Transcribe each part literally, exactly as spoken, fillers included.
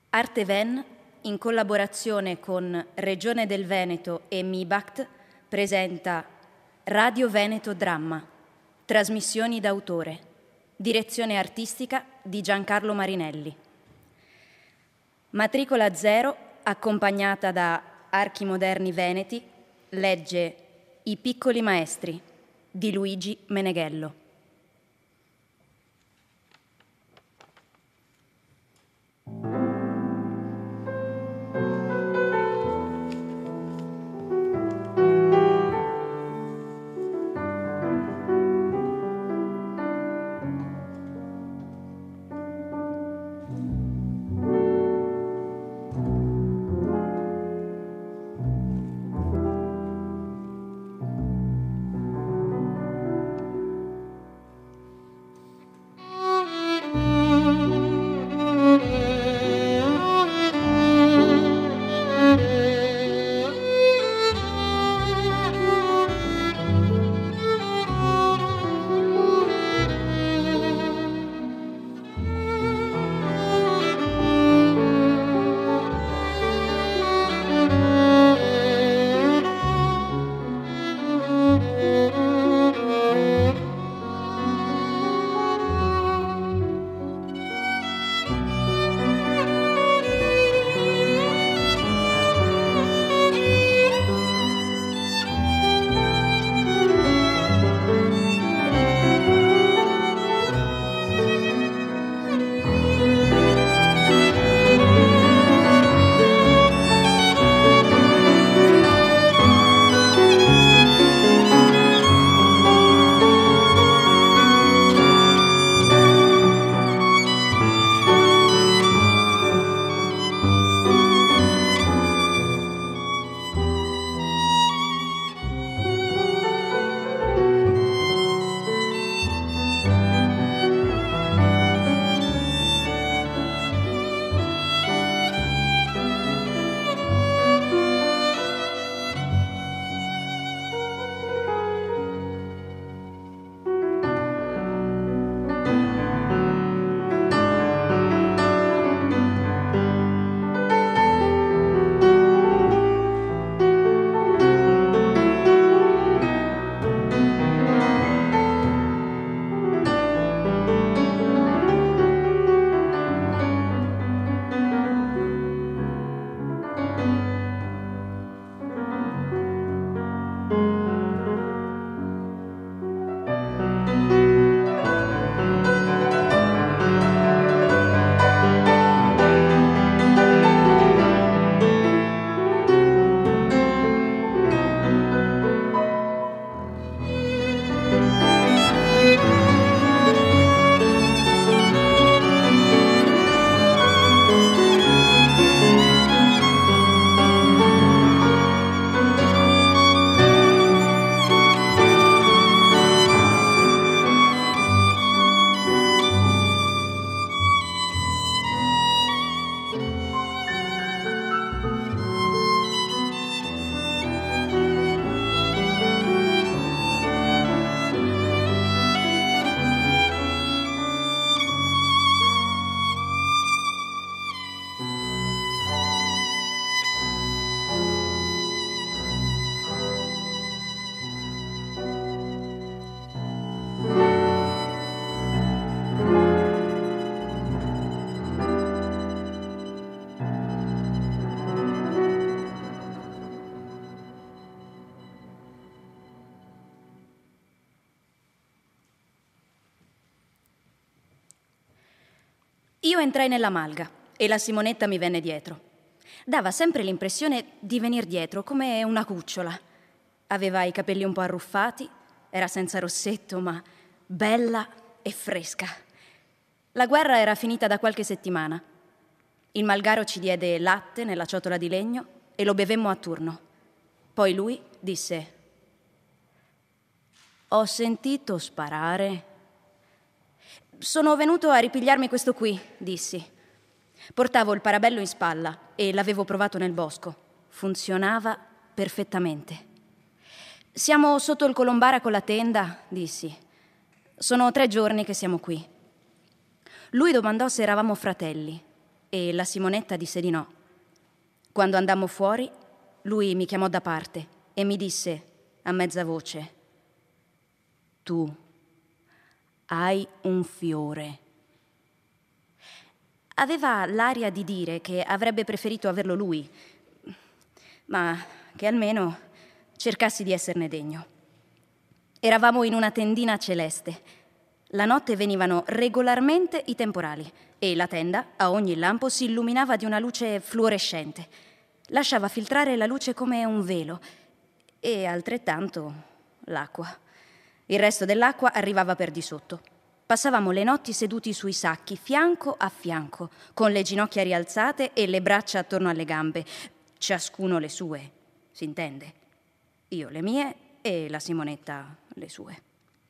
Arteven, in collaborazione con Regione del Veneto e MIBACT, presenta Radio Veneto Dramma, trasmissioni d'autore, direzione artistica di Giancarlo Marinelli. Matricola zero, accompagnata da Archi Moderni Veneti, legge I piccoli maestri di Luigi Meneghello. Io entrai nella malga e la Simonetta mi venne dietro. Dava sempre l'impressione di venir dietro come una cucciola. Aveva i capelli un po' arruffati, era senza rossetto, ma bella e fresca. La guerra era finita da qualche settimana. Il malgaro ci diede latte nella ciotola di legno e lo bevemmo a turno. Poi lui disse: «Ho sentito sparare». «Sono venuto a ripigliarmi questo qui», dissi. Portavo il parabello in spalla e l'avevo provato nel bosco. Funzionava perfettamente. «Siamo sotto il Colombara con la tenda», dissi. «Sono tre giorni che siamo qui». Lui domandò se eravamo fratelli. e la Simonetta disse di no. Quando andammo fuori, lui mi chiamò da parte e mi disse a mezza voce: tu hai un fiore. Aveva l'aria di dire che avrebbe preferito averlo lui, ma che almeno cercassi di esserne degno. Eravamo in una tendina celeste. La notte venivano regolarmente i temporali e la tenda, a ogni lampo, si illuminava di una luce fluorescente. Lasciava filtrare la luce come un velo e altrettanto l'acqua. Il resto dell'acqua arrivava per di sotto. Passavamo le notti seduti sui sacchi, fianco a fianco, con le ginocchia rialzate e le braccia attorno alle gambe, ciascuno le sue, si intende. Io le mie e la Simonetta le sue.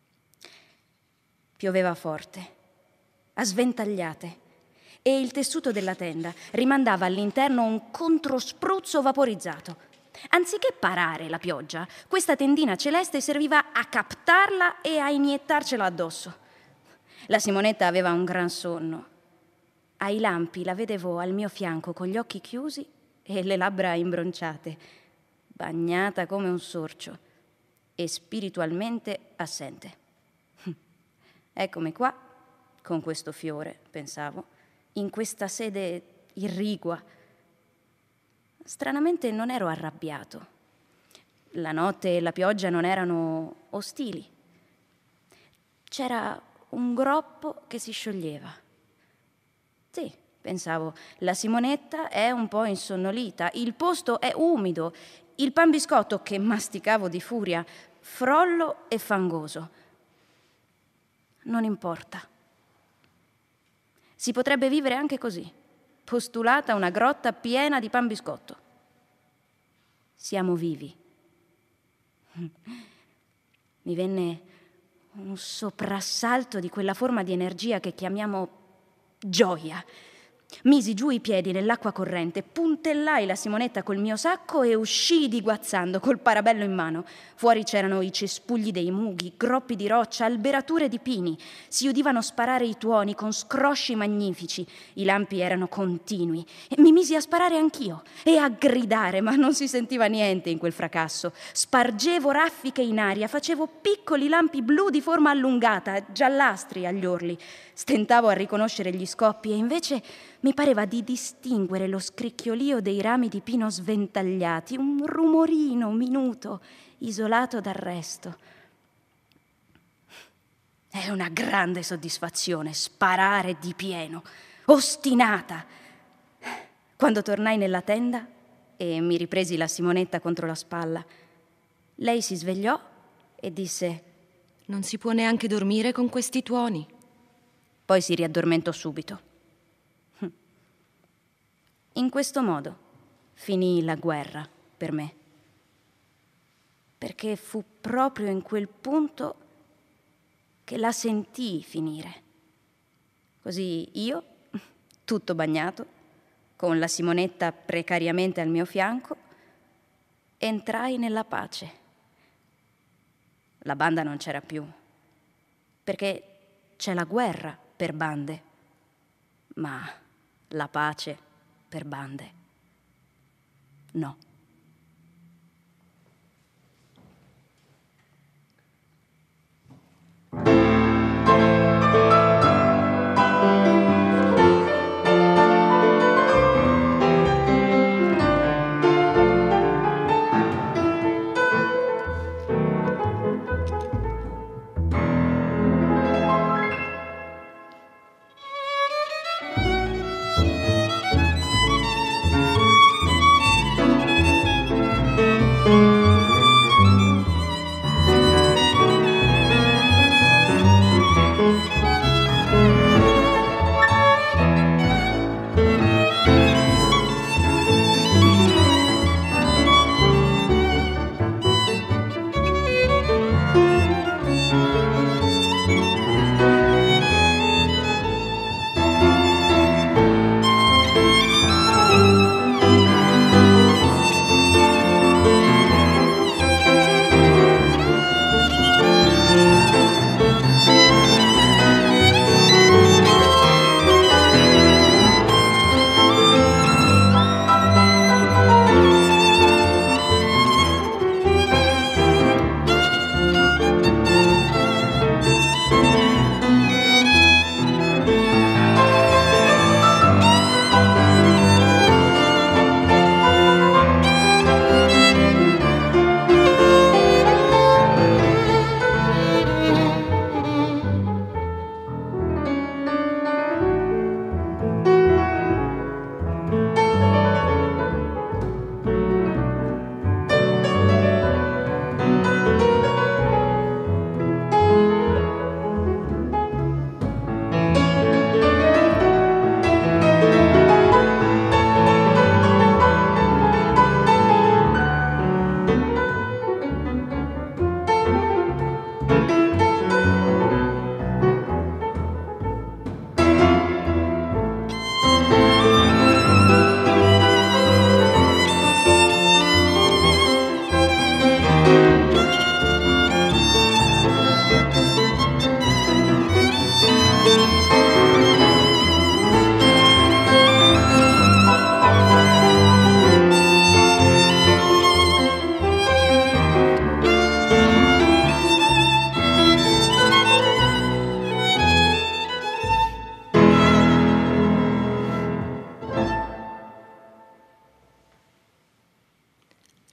Pioveva forte, a sventagliate, e il tessuto della tenda rimandava all'interno un controspruzzo vaporizzato. Anziché parare la pioggia, questa tendina celeste serviva a captarla e a iniettarcela addosso. La Simonetta aveva un gran sonno. Ai lampi la vedevo al mio fianco con gli occhi chiusi e le labbra imbronciate, bagnata come un sorcio e spiritualmente assente. Eccomi qua, con questo fiore, pensavo, in questa sede irrigua. Stranamente non ero arrabbiato. La notte e la pioggia non erano ostili. C'era un groppo che si scioglieva. Sì, pensavo, la Simonetta è un po' insonnolita, il posto è umido, il pan biscotto, che masticavo di furia, frollo e fangoso. Non importa. Si potrebbe vivere anche così, postulata una grotta piena di pan biscotto. Siamo vivi. Mi venne un soprassalto di quella forma di energia che chiamiamo gioia. Misi giù i piedi nell'acqua corrente, puntellai la Simonetta col mio sacco e uscii diguazzando col parabello in mano. Fuori c'erano i cespugli dei mughi, groppi di roccia, alberature di pini. Si udivano sparare i tuoni con scrosci magnifici. I lampi erano continui e mi misi a sparare anch'io e a gridare, ma non si sentiva niente in quel fracasso. Spargevo raffiche in aria, facevo piccoli lampi blu di forma allungata, giallastri agli orli. Stentavo a riconoscere gli scoppi e invece mi pareva di distinguere lo scricchiolio dei rami di pino sventagliati, un rumorino minuto, isolato dal resto. È una grande soddisfazione sparare di pieno, ostinata. Quando tornai nella tenda e mi ripresi la Simonetta contro la spalla, lei si svegliò e disse: «Non si può neanche dormire con questi tuoni». Poi si riaddormentò subito. In questo modo finì la guerra per me, perché fu proprio in quel punto che la sentii finire. Così io, tutto bagnato, con la Simonetta precariamente al mio fianco, entrai nella pace. La banda non c'era più, perché c'è la guerra per bande, ma la pace per bande no.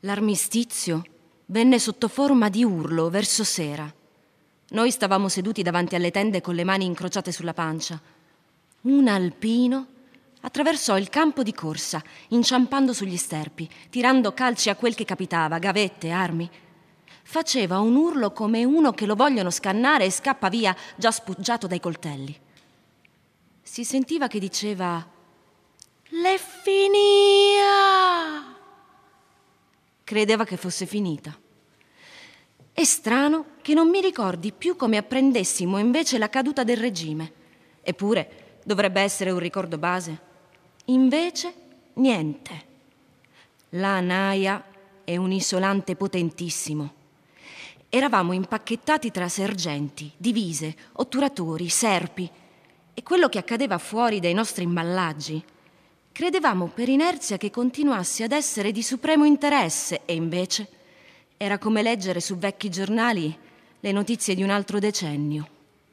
L'armistizio venne sotto forma di urlo verso sera. Noi stavamo seduti davanti alle tende con le mani incrociate sulla pancia. Un alpino attraversò il campo di corsa, inciampando sugli sterpi, tirando calci a quel che capitava, gavette, armi. Faceva un urlo come uno che lo vogliono scannare e scappa via già spuggiato dai coltelli. Si sentiva che diceva: «Le finia!» Credeva che fosse finita. È strano che non mi ricordi più come apprendessimo invece la caduta del regime. Eppure dovrebbe essere un ricordo base. Invece niente. La naia è un isolante potentissimo. Eravamo impacchettati tra sergenti, divise, otturatori, serpi, e quello che accadeva fuori dai nostri imballaggi credevamo per inerzia che continuasse ad essere di supremo interesse, e invece era come leggere su vecchi giornali le notizie di un altro decennio.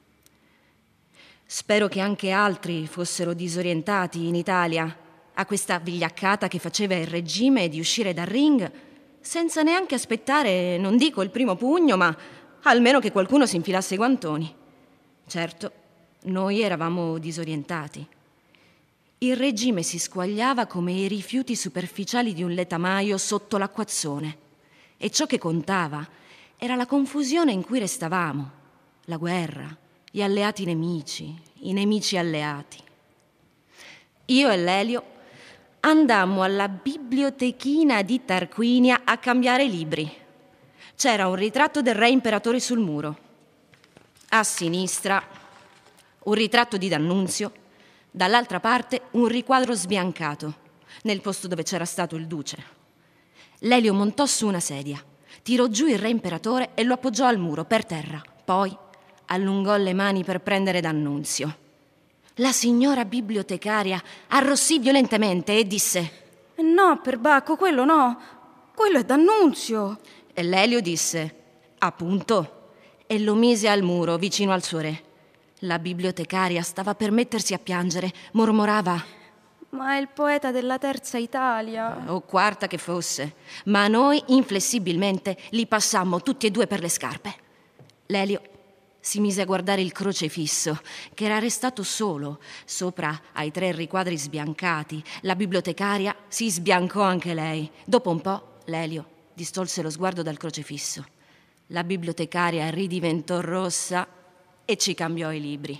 Spero che anche altri fossero disorientati in Italia a questa vigliaccata che faceva il regime di uscire dal ring senza neanche aspettare, non dico il primo pugno, ma almeno che qualcuno si infilasse i guantoni. Certo, noi eravamo disorientati. Il regime si squagliava come i rifiuti superficiali di un letamaio sotto l'acquazzone. E ciò che contava era la confusione in cui restavamo, la guerra, gli alleati nemici, i nemici alleati. Io e Lelio andammo alla bibliotechina di Tarquinia a cambiare libri. C'era un ritratto del re imperatore sul muro. A sinistra un ritratto di D'Annunzio, dall'altra parte un riquadro sbiancato, nel posto dove c'era stato il duce. Lelio montò su una sedia, tirò giù il re imperatore e lo appoggiò al muro, per terra. Poi allungò le mani per prendere D'Annunzio. La signora bibliotecaria arrossì violentemente e disse: «No, perbacco, quello no, quello è D'Annunzio». E Lelio disse: «Appunto», e lo mise al muro vicino al suo re. La bibliotecaria stava per mettersi a piangere, mormorava: «Ma è il poeta della terza Italia». O quarta che fosse, ma noi inflessibilmente li passammo tutti e due per le scarpe. Lelio si mise a guardare il crocefisso, che era restato solo, sopra ai tre riquadri sbiancati. La bibliotecaria si sbiancò anche lei. Dopo un po', Lelio distolse lo sguardo dal crocefisso. La bibliotecaria ridiventò rossa e ci cambiò i libri.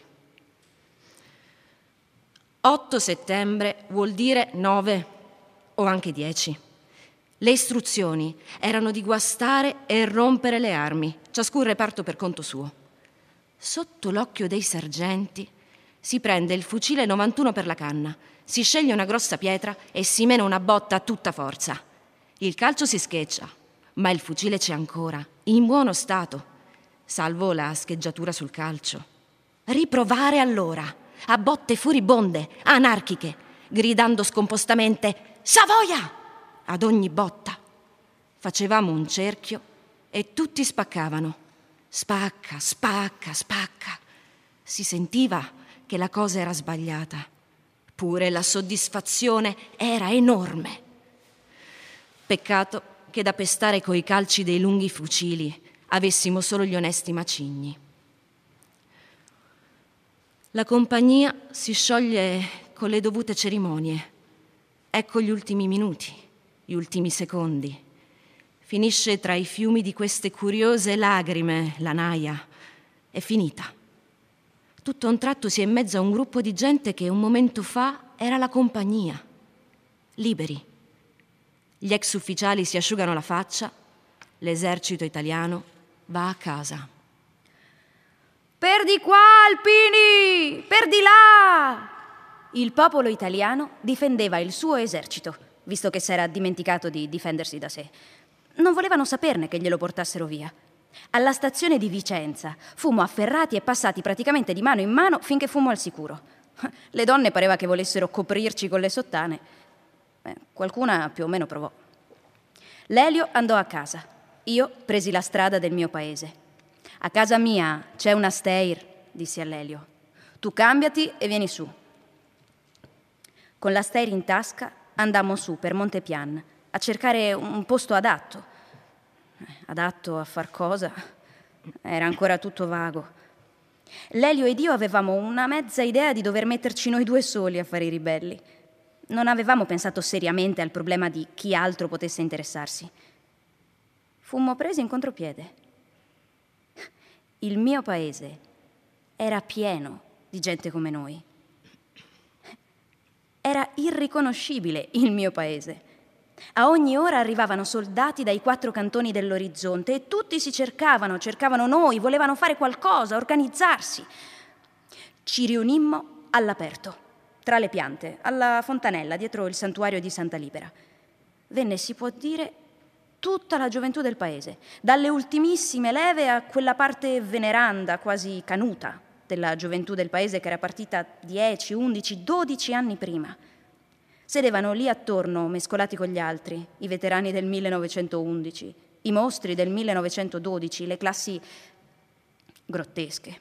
otto settembre vuol dire nove o anche dieci. Le istruzioni erano di guastare e rompere le armi, ciascun reparto per conto suo. Sotto l'occhio dei sergenti si prende il fucile novantuno per la canna, si sceglie una grossa pietra e si mena una botta a tutta forza. Il calcio si scheggia, ma il fucile c'è ancora, in buono stato, salvo la scheggiatura sul calcio. Riprovare allora, a botte furibonde, anarchiche, gridando scompostamente «Savoia!» ad ogni botta. Facevamo un cerchio e tutti spaccavano. Spacca, spacca, spacca. Si sentiva che la cosa era sbagliata. Pure la soddisfazione era enorme. Peccato che da pestare coi calci dei lunghi fucili avessimo solo gli onesti macigni. La compagnia si scioglie con le dovute cerimonie. Ecco gli ultimi minuti, gli ultimi secondi. Finisce tra i fiumi di queste curiose lagrime la naia. È finita. Tutto a un tratto si è in mezzo a un gruppo di gente che un momento fa era la compagnia. Liberi. Gli ex ufficiali si asciugano la faccia. L'esercito italiano va a casa. «Per di qua, alpini! Per di là!» Il popolo italiano difendeva il suo esercito, visto che s'era dimenticato di difendersi da sé. Non volevano saperne che glielo portassero via. Alla stazione di Vicenza fummo afferrati e passati praticamente di mano in mano finché fummo al sicuro. Le donne pareva che volessero coprirci con le sottane. Eh, qualcuna più o meno provò. Lelio andò a casa. Io presi la strada del mio paese. «A casa mia c'è una Steyr», dissi a Lelio. «Tu cambiati e vieni su». Con la Steyr in tasca andammo su per Montepian, a cercare un posto adatto. Adatto a far cosa? Era ancora tutto vago. Lelio ed io avevamo una mezza idea di dover metterci noi due soli a fare i ribelli. Non avevamo pensato seriamente al problema di chi altro potesse interessarsi. Fummo presi in contropiede. Il mio paese era pieno di gente come noi. Era irriconoscibile il mio paese. A ogni ora arrivavano soldati dai quattro cantoni dell'orizzonte e tutti si cercavano, cercavano noi, volevano fare qualcosa, organizzarsi. Ci riunimmo all'aperto, tra le piante, alla fontanella, dietro il santuario di Santa Libera. Venne, si può dire, tutta la gioventù del paese, dalle ultimissime leve a quella parte veneranda, quasi canuta, della gioventù del paese che era partita dieci, undici, dodici anni prima. Sedevano lì attorno, mescolati con gli altri, i veterani del millenovecentoundici, i mostri del millenovecentododici, le classi grottesche.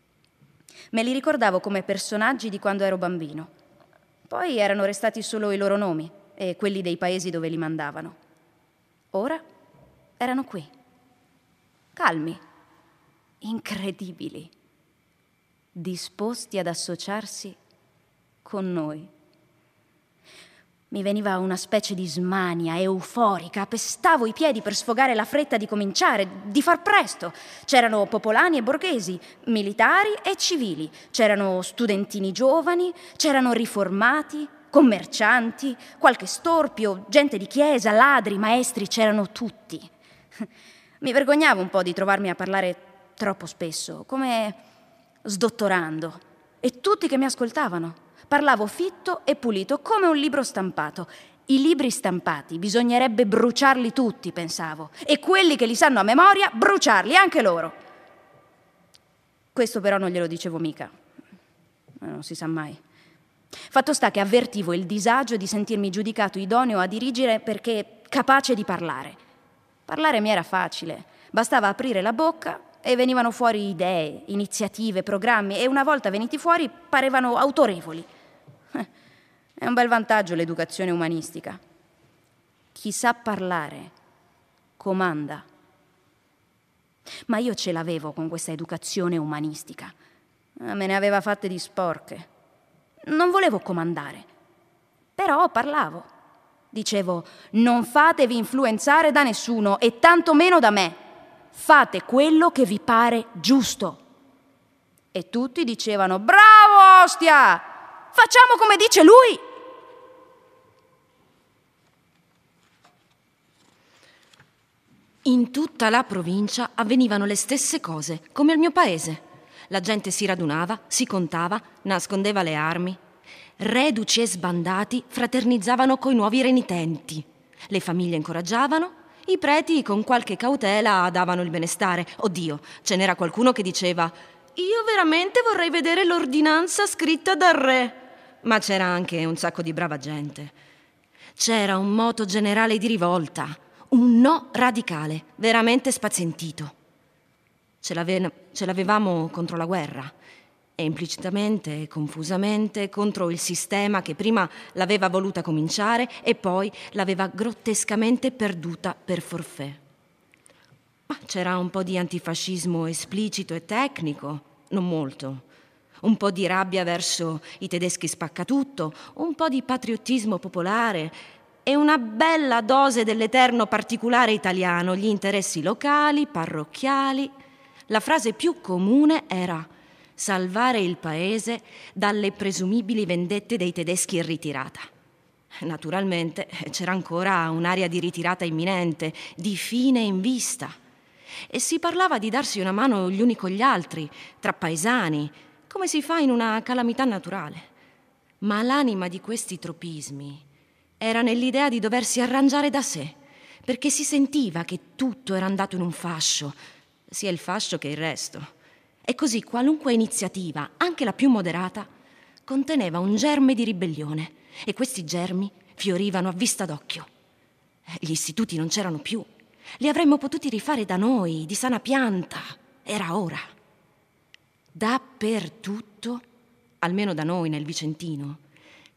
Me li ricordavo come personaggi di quando ero bambino. Poi erano restati solo i loro nomi e quelli dei paesi dove li mandavano. Ora erano qui, calmi, incredibili, disposti ad associarsi con noi. Mi veniva una specie di smania euforica, pestavo i piedi per sfogare la fretta di cominciare, di far presto. C'erano popolani e borghesi, militari e civili, c'erano studentini giovani, c'erano riformati, commercianti, qualche storpio, gente di chiesa, ladri, maestri, c'erano tutti. Mi vergognavo un po' di trovarmi a parlare troppo spesso, come sdottorando, e tutti che mi ascoltavano. Parlavo fitto e pulito, come un libro stampato. I libri stampati bisognerebbe bruciarli tutti, pensavo, e quelli che li sanno a memoria, bruciarli anche loro. Questo però non glielo dicevo mica. Non si sa mai. Fatto sta che avvertivo il disagio di sentirmi giudicato idoneo a dirigere perché capace di parlare. Parlare mi era facile, bastava aprire la bocca e venivano fuori idee, iniziative, programmi, e una volta venuti fuori parevano autorevoli. È un bel vantaggio l'educazione umanistica. Chi sa parlare comanda. Ma io ce l'avevo con questa educazione umanistica. Me ne aveva fatte di sporche. Non volevo comandare, però parlavo. Dicevo: non fatevi influenzare da nessuno e tanto meno da me. Fate quello che vi pare giusto. E tutti dicevano: bravo, ostia! Facciamo come dice lui! In tutta la provincia avvenivano le stesse cose, come al mio paese. La gente si radunava, si contava, nascondeva le armi. Reduci e sbandati fraternizzavano coi nuovi renitenti. Le famiglie incoraggiavano, i preti con qualche cautela davano il benestare. Oddio, ce n'era qualcuno che diceva: io veramente vorrei vedere l'ordinanza scritta dal re. Ma c'era anche un sacco di brava gente. C'era un moto generale di rivolta, un no radicale, veramente spazientito. Ce, l'ave- ce l'avevamo contro la guerra e implicitamente e confusamente contro il sistema che prima l'aveva voluta cominciare e poi l'aveva grottescamente perduta per forfait. Ma c'era un po' di antifascismo esplicito e tecnico, non molto. Un po' di rabbia verso i tedeschi spaccatutto, un po' di patriottismo popolare e una bella dose dell'eterno particolare italiano, gli interessi locali, parrocchiali. La frase più comune era: salvare il paese dalle presumibili vendette dei tedeschi in ritirata. Naturalmente c'era ancora un'aria di ritirata imminente, di fine in vista. E si parlava di darsi una mano gli uni con gli altri, tra paesani, come si fa in una calamità naturale. Ma l'anima di questi tropismi era nell'idea di doversi arrangiare da sé, perché si sentiva che tutto era andato in un fascio, sia il fascio che il resto. E così qualunque iniziativa, anche la più moderata, conteneva un germe di ribellione, e questi germi fiorivano a vista d'occhio. Gli istituti non c'erano più. Li avremmo potuti rifare da noi, di sana pianta. Era ora. Dappertutto, almeno da noi nel Vicentino,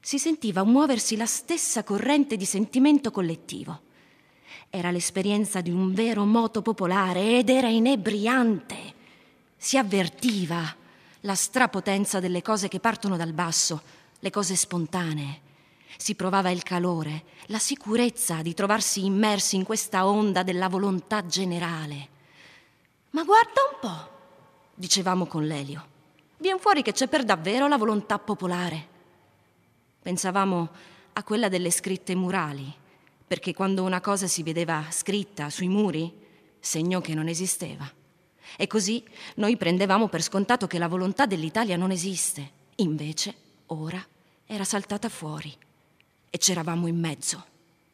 si sentiva muoversi la stessa corrente di sentimento collettivo. Era l'esperienza di un vero moto popolare ed era inebriante. Si avvertiva la strapotenza delle cose che partono dal basso, le cose spontanee. Si provava il calore, la sicurezza di trovarsi immersi in questa onda della volontà generale. «Ma guarda un po'», dicevamo con Lelio, «vien fuori che c'è per davvero la volontà popolare». Pensavamo a quella delle scritte murali, perché quando una cosa si vedeva scritta sui muri, segno che non esisteva. E così noi prendevamo per scontato che la volontà dell'Italia non esiste. Invece, ora, era saltata fuori e c'eravamo in mezzo.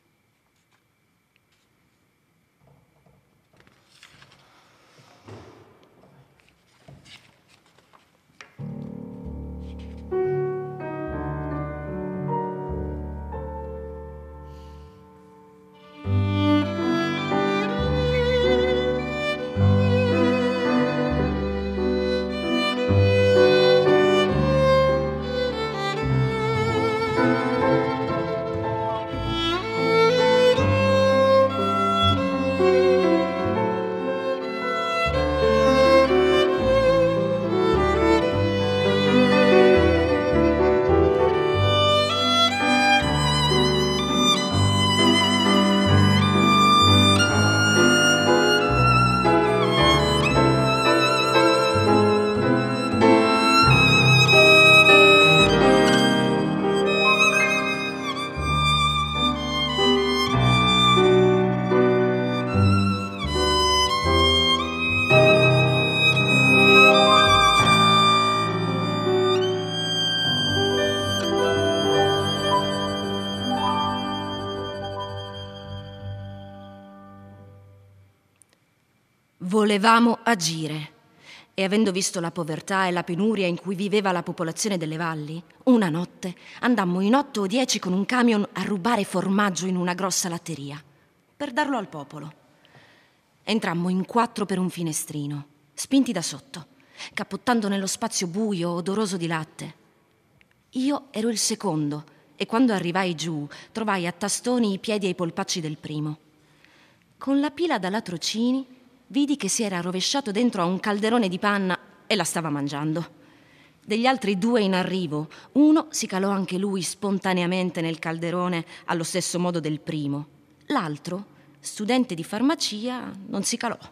Volevamo agire e, avendo visto la povertà e la penuria in cui viveva la popolazione delle valli, una notte andammo in otto o dieci con un camion a rubare formaggio in una grossa latteria per darlo al popolo. Entrammo in quattro per un finestrino, spinti da sotto, cappottando nello spazio buio odoroso di latte. Io ero il secondo e quando arrivai giù trovai a tastoni i piedi e i polpacci del primo. Con la pila da latrocini vidi che si era rovesciato dentro a un calderone di panna e la stava mangiando. Degli altri due in arrivo, uno si calò anche lui spontaneamente nel calderone allo stesso modo del primo. L'altro, studente di farmacia, non si calò.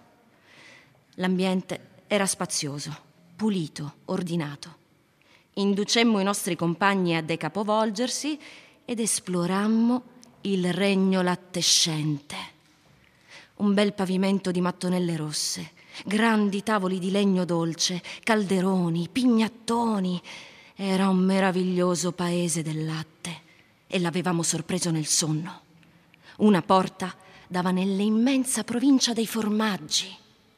L'ambiente era spazioso, pulito, ordinato. Inducemmo i nostri compagni a decapovolgersi ed esplorammo il regno lattescente. Un bel pavimento di mattonelle rosse, grandi tavoli di legno dolce, calderoni, pignattoni. Era un meraviglioso paese del latte e l'avevamo sorpreso nel sonno. Una porta dava nell'immensa provincia dei formaggi.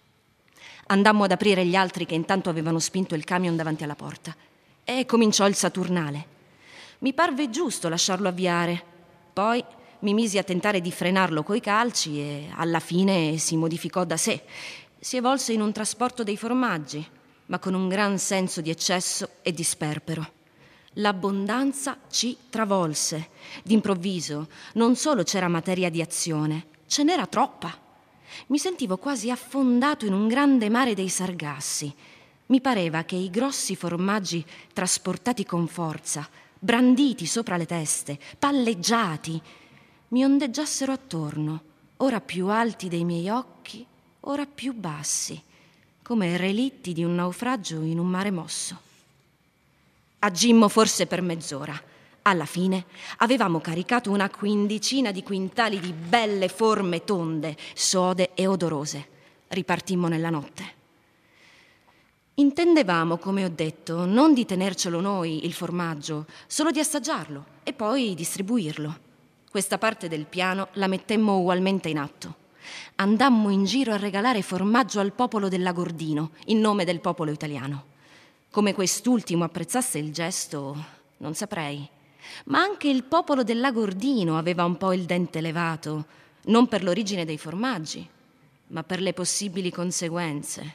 Andammo ad aprire gli altri che intanto avevano spinto il camion davanti alla porta e cominciò il Saturnale. Mi parve giusto lasciarlo avviare. Poi mi misi a tentare di frenarlo coi calci e alla fine si modificò da sé. Si evolse in un trasporto dei formaggi, ma con un gran senso di eccesso e di sperpero. L'abbondanza ci travolse. D'improvviso non solo c'era materia di azione, ce n'era troppa. Mi sentivo quasi affondato in un grande mare dei sargassi. Mi pareva che i grossi formaggi trasportati con forza, branditi sopra le teste, palleggiati, mi ondeggiassero attorno, ora più alti dei miei occhi, ora più bassi, come relitti di un naufragio in un mare mosso. Agimmo forse per mezz'ora. Alla fine avevamo caricato una quindicina di quintali di belle forme tonde, sode e odorose. Ripartimmo nella notte. Intendevamo, come ho detto, non di tenercelo noi, il formaggio, solo di assaggiarlo e poi distribuirlo. Questa parte del piano la mettemmo ugualmente in atto. Andammo in giro a regalare formaggio al popolo del Lagordino, in nome del popolo italiano. Come quest'ultimo apprezzasse il gesto, non saprei. Ma anche il popolo del Lagordino aveva un po' il dente levato, non per l'origine dei formaggi, ma per le possibili conseguenze.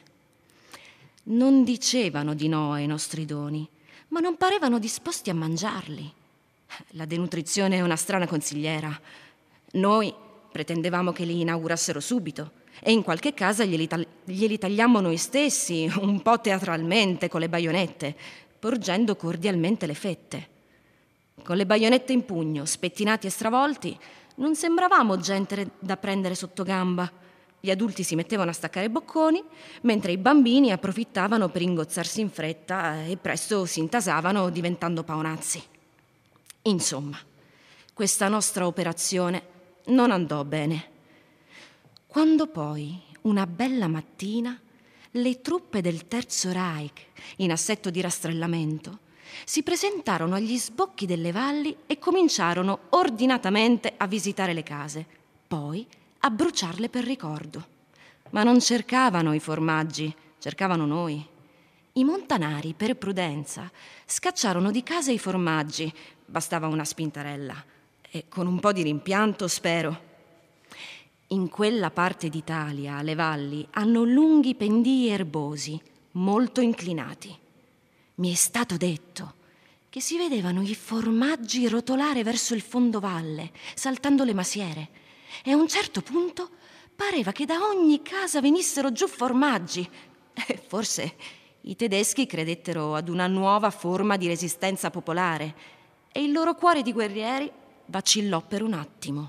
Non dicevano di no ai nostri doni, ma non parevano disposti a mangiarli. La denutrizione è una strana consigliera. Noi pretendevamo che li inaugurassero subito e in qualche casa glieli, tagli- glieli tagliammo noi stessi, un po' teatralmente, con le baionette, porgendo cordialmente le fette. Con le baionette in pugno, spettinati e stravolti, non sembravamo gente da prendere sotto gamba. Gli adulti si mettevano a staccare bocconi, mentre i bambini approfittavano per ingozzarsi in fretta e presto si intasavano diventando paonazzi. Insomma, questa nostra operazione non andò bene. Quando poi, una bella mattina, le truppe del Terzo Reich, in assetto di rastrellamento, si presentarono agli sbocchi delle valli e cominciarono ordinatamente a visitare le case, poi a bruciarle per ricordo. Ma non cercavano i formaggi, cercavano noi. I montanari, per prudenza, scacciarono di casa i formaggi, bastava una spintarella, e con un po' di rimpianto, spero. In quella parte d'Italia le valli hanno lunghi pendii erbosi, molto inclinati. Mi è stato detto che si vedevano i formaggi rotolare verso il fondovalle, saltando le masiere, e a un certo punto pareva che da ogni casa venissero giù formaggi. E forse i tedeschi credettero ad una nuova forma di resistenza popolare e il loro cuore di guerrieri vacillò per un attimo.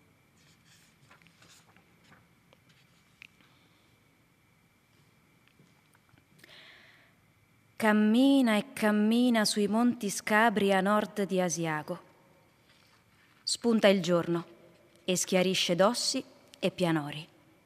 Cammina e cammina sui monti scabri a nord di Asiago. Spunta il giorno e schiarisce dossi e pianori.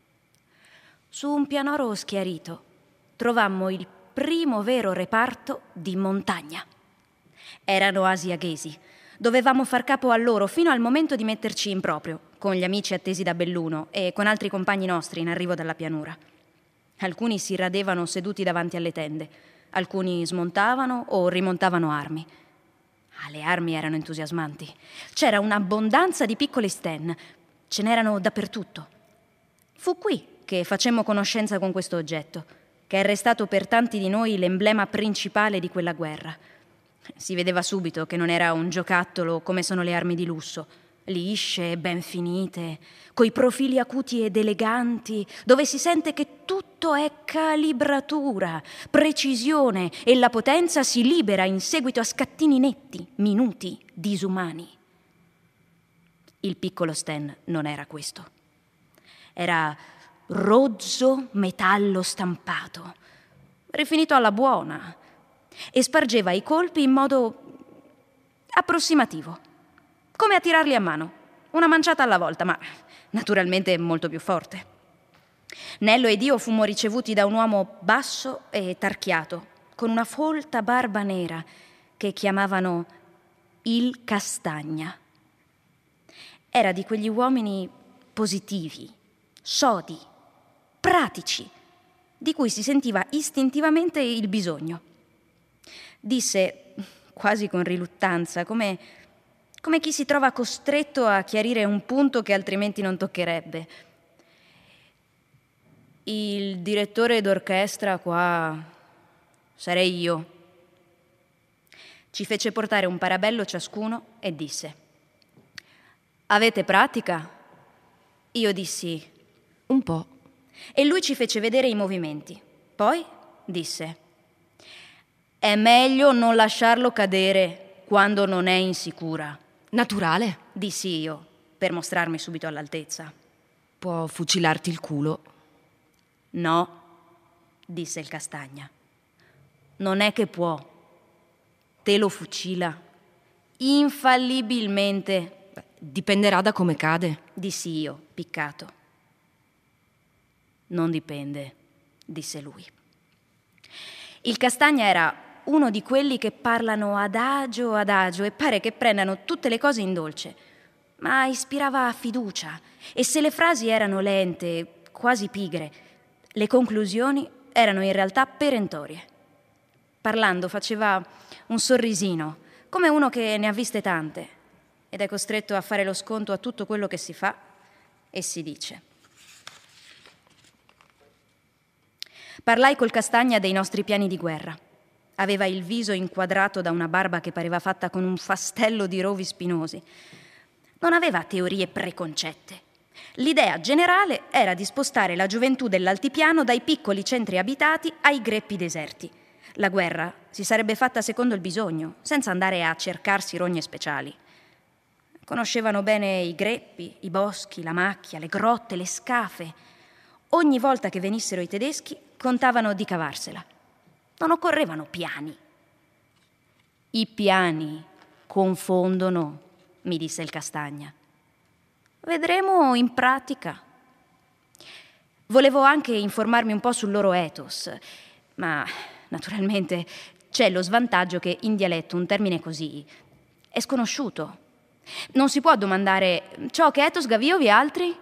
Su un pianoro schiarito trovammo il primo vero reparto di montagna. Erano asiaghesi. Dovevamo far capo a loro fino al momento di metterci in proprio, con gli amici attesi da Belluno e con altri compagni nostri in arrivo dalla pianura. Alcuni si radevano seduti davanti alle tende, alcuni smontavano o rimontavano armi. Ah, le armi erano entusiasmanti. C'era un'abbondanza di piccoli sten, ce n'erano dappertutto. Fu qui che facemmo conoscenza con questo oggetto, che è restato per tanti di noi l'emblema principale di quella guerra. Si vedeva subito che non era un giocattolo come sono le armi di lusso, lisce, ben finite, coi profili acuti ed eleganti, dove si sente che tutto è calibratura, precisione e la potenza si libera in seguito a scattini netti, minuti, disumani. Il piccolo Sten non era questo. Era rozzo metallo stampato, rifinito alla buona, e spargeva i colpi in modo approssimativo, come a tirarli a mano, una manciata alla volta, ma naturalmente molto più forte. Nello ed io fummo ricevuti da un uomo basso e tarchiato, con una folta barba nera, che chiamavano il Castagna. Era di quegli uomini positivi, sodi, pratici, di cui si sentiva istintivamente il bisogno. Disse, quasi con riluttanza, come, come chi si trova costretto a chiarire un punto che altrimenti non toccherebbe: il direttore d'orchestra qua sarei io. Ci fece portare un parabello ciascuno e disse: avete pratica? Io dissi: un po'. E lui ci fece vedere i movimenti. Poi disse: è meglio non lasciarlo cadere quando non è insicura. Naturale, dissi io, per mostrarmi subito all'altezza. Può fucilarti il culo. No, disse il Castagna. Non è che può. Te lo fucila. Infallibilmente. Beh, dipenderà da come cade, dissi io, piccato. Non dipende, disse lui. Il Castagna era uno di quelli che parlano adagio adagio e pare che prendano tutte le cose in dolce, ma ispirava fiducia, e se le frasi erano lente, quasi pigre, le conclusioni erano in realtà perentorie. Parlando faceva un sorrisino, come uno che ne ha viste tante ed è costretto a fare lo sconto a tutto quello che si fa e si dice. Parlai col Castagna dei nostri piani di guerra. Aveva il viso inquadrato da una barba che pareva fatta con un fastello di rovi spinosi. Non aveva teorie preconcette. L'idea generale era di spostare la gioventù dell'altipiano dai piccoli centri abitati ai greppi deserti. La guerra si sarebbe fatta secondo il bisogno, senza andare a cercarsi rogne speciali. Conoscevano bene i greppi, i boschi, la macchia, le grotte, le scafe. Ogni volta che venissero i tedeschi, contavano di cavarsela. Non occorrevano piani. I piani confondono, mi disse il Castagna. Vedremo in pratica. Volevo anche informarmi un po' sul loro ethos, ma naturalmente c'è lo svantaggio che in dialetto un termine così è sconosciuto. Non si può domandare «Ciò che ethos gaviovi altri?»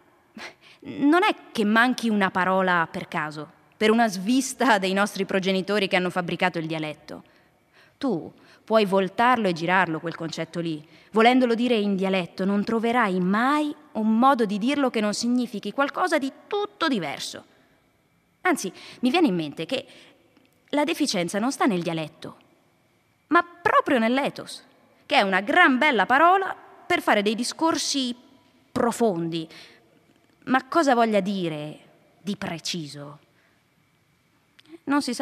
Non è che manchi una parola per caso, per una svista dei nostri progenitori che hanno fabbricato il dialetto. Tu puoi voltarlo e girarlo quel concetto lì. Volendolo dire in dialetto non troverai mai un modo di dirlo che non significhi qualcosa di tutto diverso. Anzi, mi viene in mente che la deficienza non sta nel dialetto, ma proprio nell'ethos, che è una gran bella parola per fare dei discorsi profondi. Ma cosa voglia dire di preciso? Non si sa.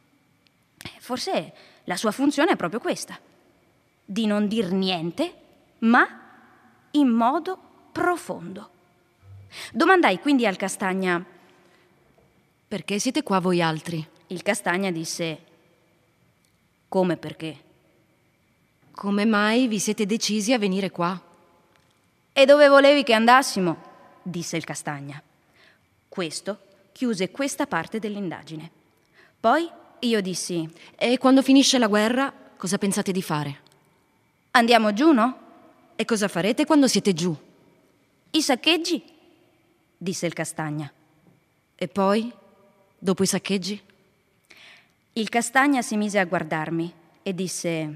Forse la sua funzione è proprio questa, di non dir niente, ma in modo profondo. Domandai quindi al Castagna: perché siete qua voi altri? Il Castagna disse: come perché? Come mai vi siete decisi a venire qua? E dove volevi che andassimo? Disse il Castagna. Questo chiuse questa parte dell'indagine. Poi io dissi: e quando finisce la guerra, cosa pensate di fare? Andiamo giù, no? E cosa farete quando siete giù? I saccheggi, disse il Castagna. E poi, dopo i saccheggi? Il Castagna si mise a guardarmi e disse: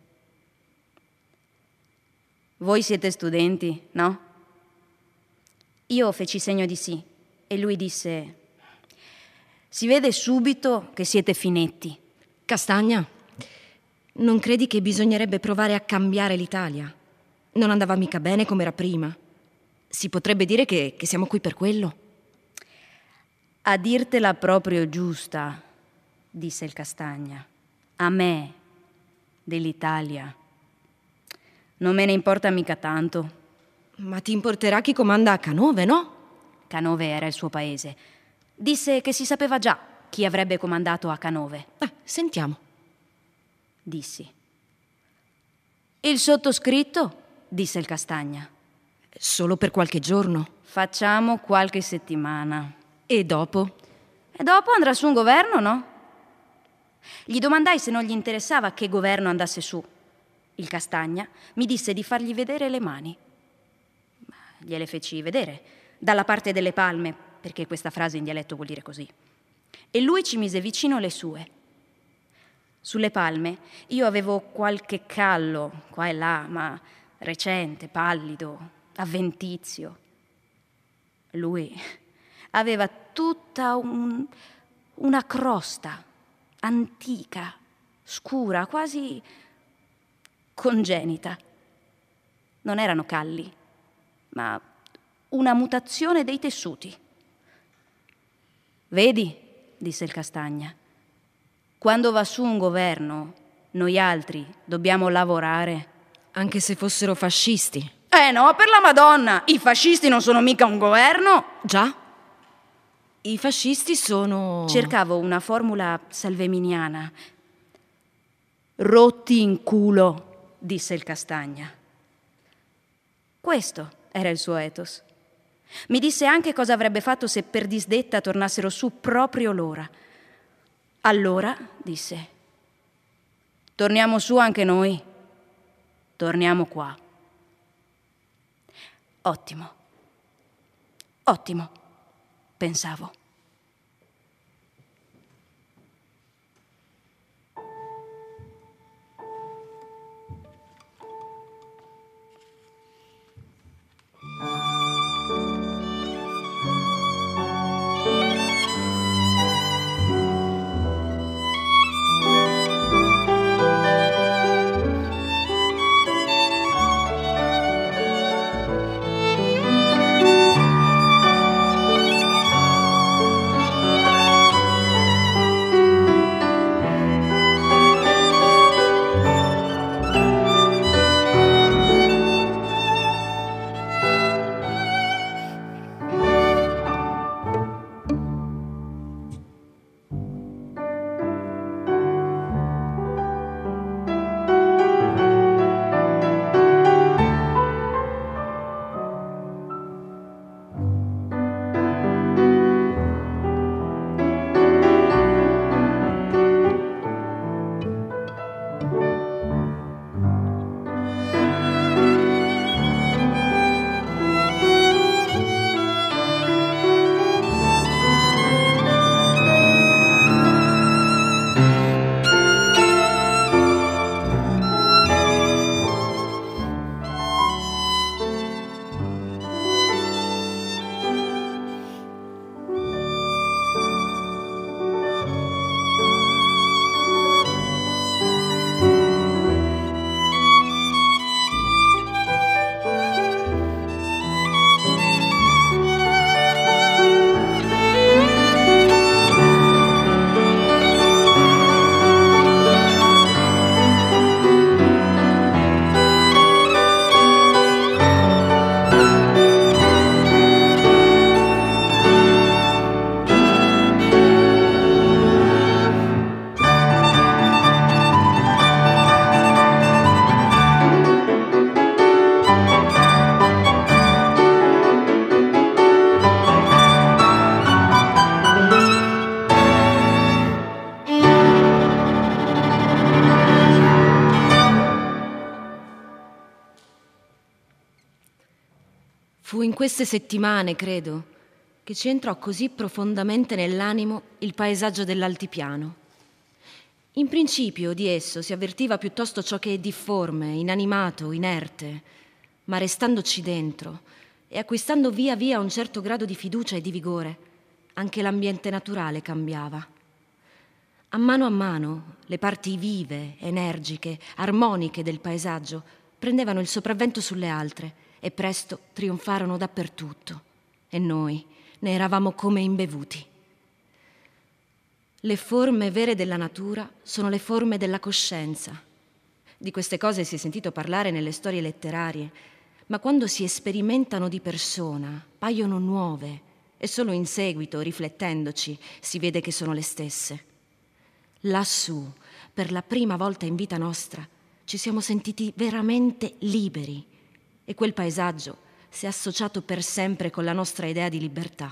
voi siete studenti, no? Io feci segno di sì e lui disse: si vede subito che siete finetti. Castagna, non credi che bisognerebbe provare a cambiare l'Italia? Non andava mica bene come era prima. Si potrebbe dire che, che siamo qui per quello. A dirtela proprio giusta, disse il Castagna, a me dell'Italia non me ne importa mica tanto. Ma ti importerà chi comanda a Canove, no? Canove era il suo paese. Disse che si sapeva già chi avrebbe comandato a Canove. Eh, sentiamo. Dissi. Il sottoscritto, disse il Castagna. Solo per qualche giorno. Facciamo qualche settimana. E dopo? E dopo andrà su un governo, no? Gli domandai se non gli interessava che governo andasse su. Il Castagna mi disse di fargli vedere le mani. Gliele feci vedere, dalla parte delle palme, perché questa frase in dialetto vuol dire così. E lui ci mise vicino le sue. Sulle palme io avevo qualche callo, qua e là, ma recente, pallido, avventizio. Lui aveva tutta un, una crosta antica, scura, quasi congenita. Non erano calli, ma una mutazione dei tessuti. Vedi, disse il Castagna, quando va su un governo, noi altri dobbiamo lavorare. Anche se fossero fascisti. Eh no, per la Madonna, i fascisti non sono mica un governo. Già? I fascisti sono... Cercavo una formula salveminiana. Rotti in culo, disse il Castagna. Questo era il suo ethos. Mi disse anche cosa avrebbe fatto se per disdetta tornassero su proprio l'ora. Allora, disse, torniamo su anche noi. Torniamo qua. Ottimo. Ottimo, pensavo. Fu in queste settimane, credo, che ci entrò così profondamente nell'animo il paesaggio dell'altipiano. In principio di esso si avvertiva piuttosto ciò che è difforme, inanimato, inerte, ma restandoci dentro e acquistando via via un certo grado di fiducia e di vigore, anche l'ambiente naturale cambiava. A mano a mano le parti vive, energiche, armoniche del paesaggio prendevano il sopravvento sulle altre e presto trionfarono dappertutto, e noi ne eravamo come imbevuti. Le forme vere della natura sono le forme della coscienza. Di queste cose si è sentito parlare nelle storie letterarie, ma quando si sperimentano di persona paiono nuove e solo in seguito, riflettendoci, si vede che sono le stesse. Lassù, per la prima volta in vita nostra, ci siamo sentiti veramente liberi e quel paesaggio si è associato per sempre con la nostra idea di libertà.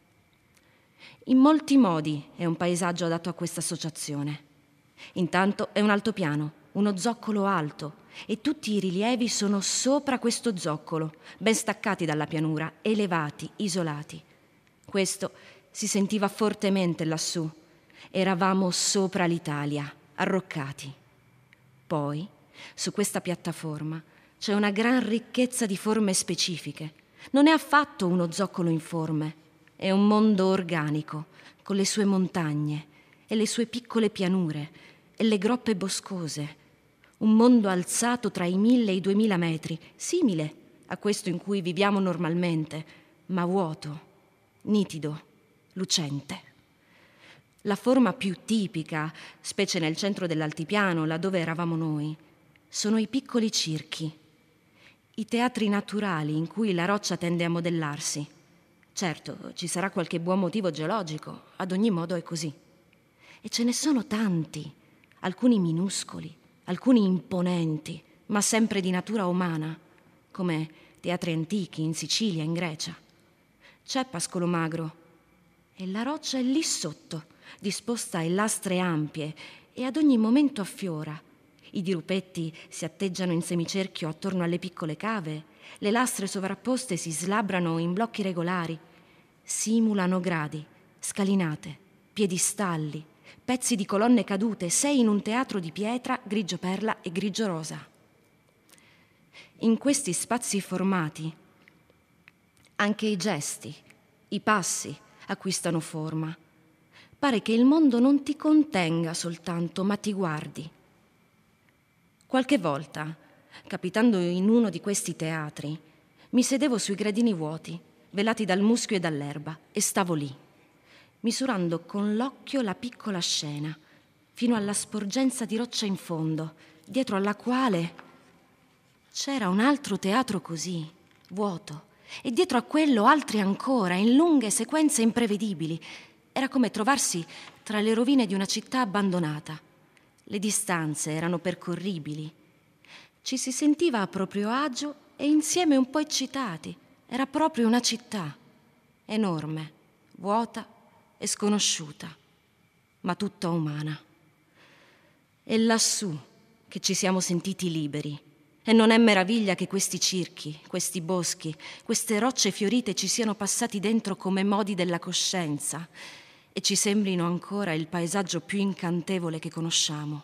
In molti modi è un paesaggio adatto a questa associazione. Intanto è un altopiano, uno zoccolo alto, e tutti i rilievi sono sopra questo zoccolo, ben staccati dalla pianura, elevati, isolati. Questo si sentiva fortemente lassù. Eravamo sopra l'Italia, arroccati. Poi, su questa piattaforma, c'è una gran ricchezza di forme specifiche. Non è affatto uno zoccolo informe. È un mondo organico, con le sue montagne e le sue piccole pianure e le groppe boscose. Un mondo alzato tra i mille e i duemila metri, simile a questo in cui viviamo normalmente, ma vuoto, nitido, lucente. La forma più tipica, specie nel centro dell'altipiano, laddove eravamo noi, sono i piccoli circhi, i teatri naturali in cui la roccia tende a modellarsi. Certo, ci sarà qualche buon motivo geologico, ad ogni modo è così. E ce ne sono tanti, alcuni minuscoli, alcuni imponenti, ma sempre di natura umana, come teatri antichi in Sicilia, in Grecia. C'è Pascolo Magro e la roccia è lì sotto, disposta in lastre ampie e ad ogni momento affiora. I dirupetti si atteggiano in semicerchio attorno alle piccole cave, le lastre sovrapposte si slabrano in blocchi regolari, simulano gradi, scalinate, piedistalli, pezzi di colonne cadute, sei in un teatro di pietra grigio perla e grigio rosa. In questi spazi formati anche i gesti, i passi acquistano forma. Pare che il mondo non ti contenga soltanto, ma ti guardi. Qualche volta, capitando in uno di questi teatri, mi sedevo sui gradini vuoti, velati dal muschio e dall'erba, e stavo lì, misurando con l'occhio la piccola scena, fino alla sporgenza di roccia in fondo, dietro alla quale c'era un altro teatro così, vuoto, e dietro a quello altri ancora, in lunghe sequenze imprevedibili. Era come trovarsi tra le rovine di una città abbandonata. Le distanze erano percorribili. Ci si sentiva a proprio agio e insieme un po' eccitati. Era proprio una città, enorme, vuota e sconosciuta, ma tutta umana. È lassù che ci siamo sentiti liberi. E non è meraviglia che questi circhi, questi boschi, queste rocce fiorite ci siano passati dentro come modi della coscienza e ci sembrino ancora il paesaggio più incantevole che conosciamo.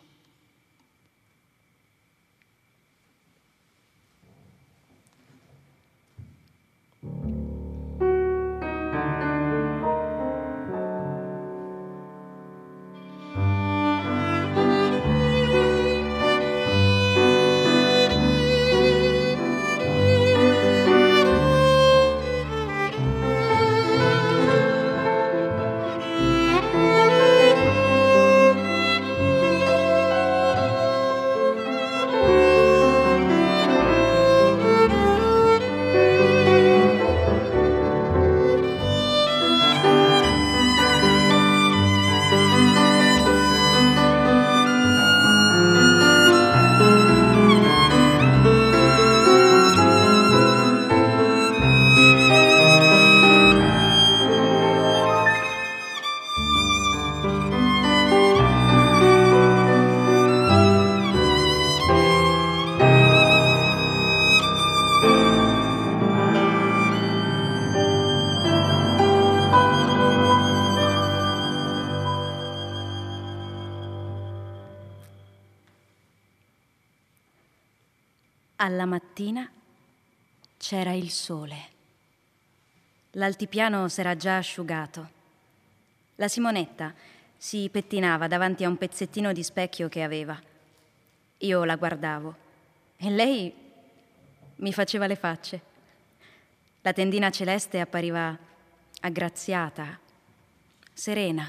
Alla mattina c'era il sole. L'altipiano s'era già asciugato. La Simonetta si pettinava davanti a un pezzettino di specchio che aveva. Io la guardavo e lei mi faceva le facce. La tendina celeste appariva aggraziata, serena.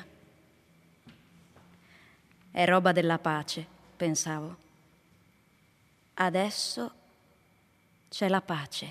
È roba della pace, pensavo. Adesso c'è la pace.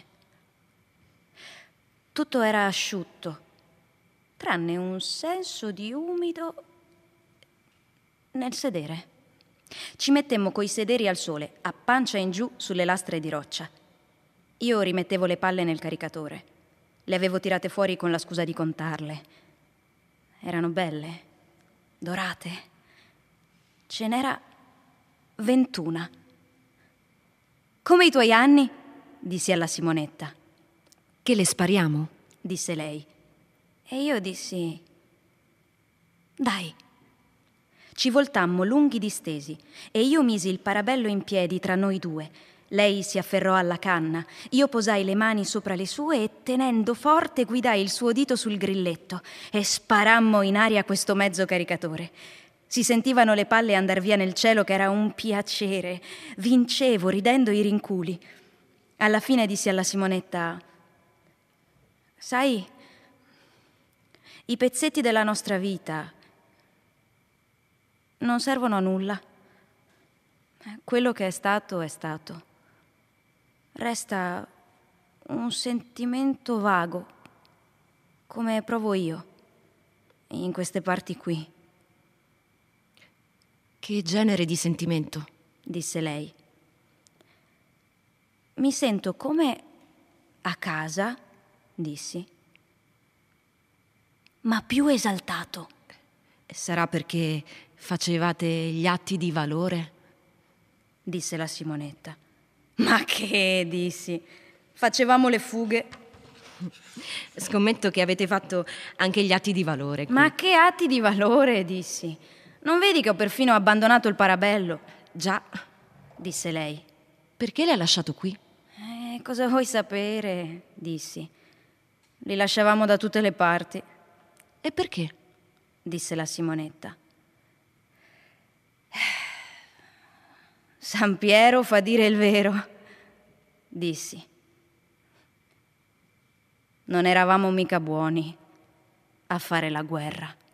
Tutto era asciutto, tranne un senso di umido nel sedere. Ci mettemmo coi sederi al sole, a pancia in giù sulle lastre di roccia. Io rimettevo le palle nel caricatore. Le avevo tirate fuori con la scusa di contarle. Erano belle, dorate. Ce n'era ventuna. Come i tuoi anni? Dissi alla Simonetta. Che le spariamo? Disse lei. E io dissi: dai. Ci voltammo lunghi distesi e io misi il parabello in piedi tra noi due. Lei si afferrò alla canna, io posai le mani sopra le sue e, tenendo forte, guidai il suo dito sul grilletto e sparammo in aria questo mezzo caricatore. Si sentivano le palle andar via nel cielo, che era un piacere. Vincevo, ridendo i rinculi. Alla fine dissi alla Simonetta: sai, i pezzetti della nostra vita non servono a nulla. Quello che è stato è stato. Resta un sentimento vago, come provo io, in queste parti qui. Che genere di sentimento? Disse lei. Mi sento come a casa, dissi, ma più esaltato. Sarà perché facevate gli atti di valore? Disse la Simonetta. Ma che, dissi, facevamo le fughe. Scommetto che avete fatto anche gli atti di valore qui. Ma che atti di valore, dissi. Non vedi che ho perfino abbandonato il parabello? Già, disse lei. Perché l'hai lasciato qui? Eh, cosa vuoi sapere? Dissi. Li lasciavamo da tutte le parti. E perché? Disse la Simonetta. San Piero fa dire il vero, dissi. Non eravamo mica buoni a fare la guerra.